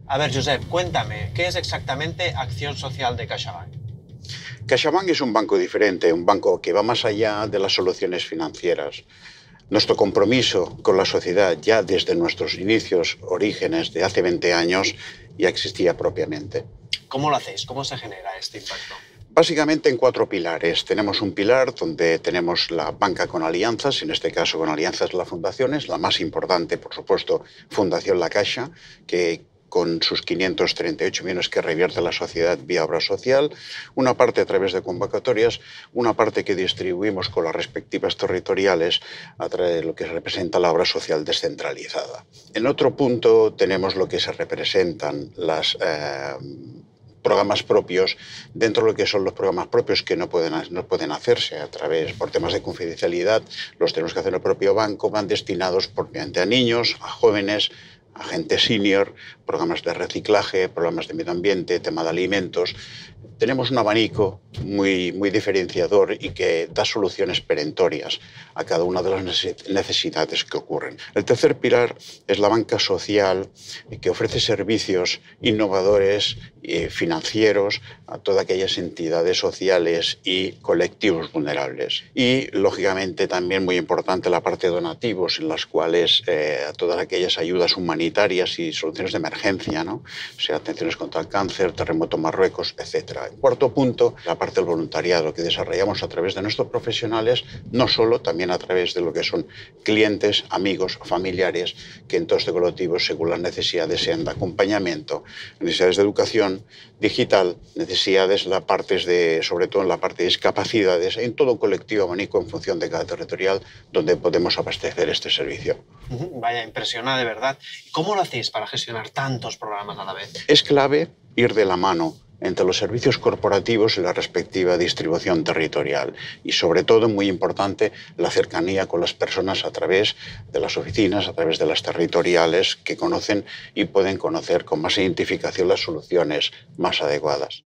A ver, Josep, cuéntame, ¿qué es exactamente Acción Social de CaixaBank? CaixaBank es un banco diferente, un banco que va más allá de las soluciones financieras. Nuestro compromiso con la sociedad ya desde nuestros inicios, orígenes de hace 20 años, ya existía propiamente. ¿Cómo lo hacéis? ¿Cómo se genera este impacto? Básicamente en 4 pilares. Tenemos un pilar donde tenemos la banca con alianzas, en este caso con alianzas de las fundaciones, la más importante, por supuesto, Fundación La Caixa, que con sus 538 millones que revierte a la sociedad vía obra social, una parte a través de convocatorias, una parte que distribuimos con las respectivas territoriales a través de lo que representa la obra social descentralizada. En otro punto tenemos lo que se representan las programas propios, dentro de lo que son los programas propios que no pueden hacerse a través, por temas de confidencialidad, los tenemos que hacer en el propio banco, van destinados propiamente a niños, a jóvenes, a gente senior, programas de reciclaje, programas de medio ambiente, tema de alimentos. Tenemos un abanico muy diferenciador y que da soluciones perentorias a cada una de las necesidades que ocurren. El tercer pilar es la banca social, que ofrece servicios innovadores financieros a todas aquellas entidades sociales y colectivos vulnerables. Y, lógicamente, también muy importante la parte de donativos, en las cuales a todas aquellas ayudas humanitarias y soluciones de emergencia, ¿no? O sea, atenciones contra el cáncer, terremoto en Marruecos, etc. Cuarto punto, la parte del voluntariado que desarrollamos a través de nuestros profesionales, no solo, también a través de lo que son clientes, amigos, familiares, que en todo este colectivo, según las necesidades, sean de acompañamiento, necesidades de educación digital, necesidades, sobre todo en la parte de discapacidades, en todo un colectivo abanico en función de cada territorial donde podemos abastecer este servicio. Vaya, impresiona de verdad. ¿Cómo lo hacéis para gestionar tantos programas a la vez? Es clave ir de la mano entre los servicios corporativos y la respectiva distribución territorial. Y, sobre todo, muy importante, la cercanía con las personas a través de las oficinas, a través de las territoriales, que conocen y pueden conocer con más identificación las soluciones más adecuadas.